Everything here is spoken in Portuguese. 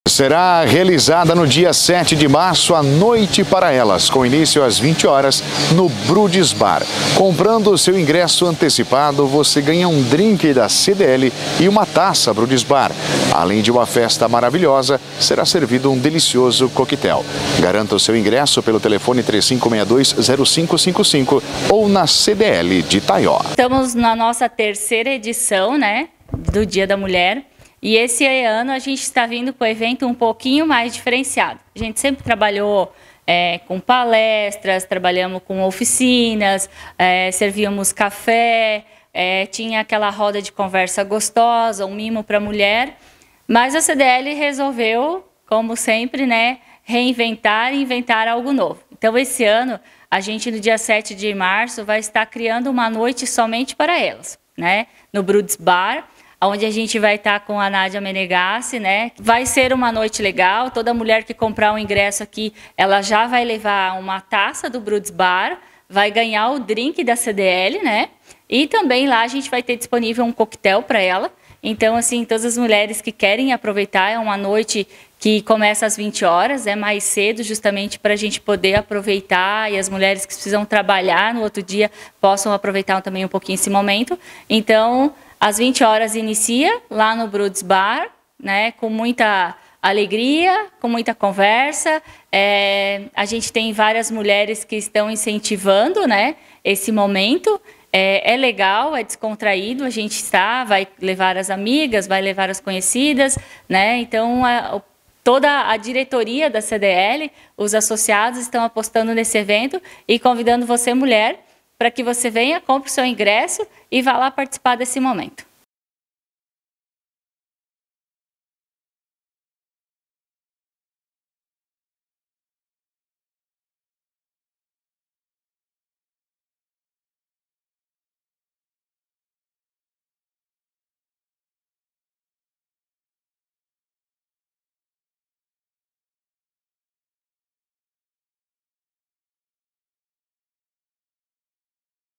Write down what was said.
Será realizada no dia 7 de março a Noite para Elas, com início às 20 horas no Brudes Bar. Comprando o seu ingresso antecipado, você ganha um drink da CDL e uma taça Brudes Bar. Além de uma festa maravilhosa, será servido um delicioso coquetel. Garanta o seu ingresso pelo telefone 3562-0555 ou na CDL de Taió. Estamos na nossa terceira edição, do Dia da Mulher. E esse ano a gente está vindo com o evento um pouquinho mais diferenciado. A gente sempre trabalhou com palestras, trabalhamos com oficinas, servíamos café, tinha aquela roda de conversa gostosa, um mimo para a mulher. Mas a CDL resolveu, como sempre, reinventar e inventar algo novo. Então, esse ano, a gente, no dia 7 de março, vai estar criando uma noite somente para elas, no Brudes Bar, onde a gente vai estar com a Nádia Menegassi, Vai ser uma noite legal, toda mulher que comprar um ingresso aqui, ela já vai levar uma taça do Brudes Bar, vai ganhar o drink da CDL, E também lá a gente vai ter disponível um coquetel para ela. Então, assim, todas as mulheres que querem aproveitar, é uma noite que começa às 20 horas, é mais cedo, justamente para a gente poder aproveitar e as mulheres que precisam trabalhar no outro dia possam aproveitar também um pouquinho esse momento. Então, às 20 horas inicia lá no Brudes Bar, com muita alegria, com muita conversa. A gente tem várias mulheres que estão incentivando, esse momento. É legal, é descontraído, a gente vai levar as amigas, vai levar as conhecidas, Então, toda a diretoria da CDL, os associados estão apostando nesse evento e convidando você, mulher, para que você venha, compre o seu ingresso e vá lá participar desse momento.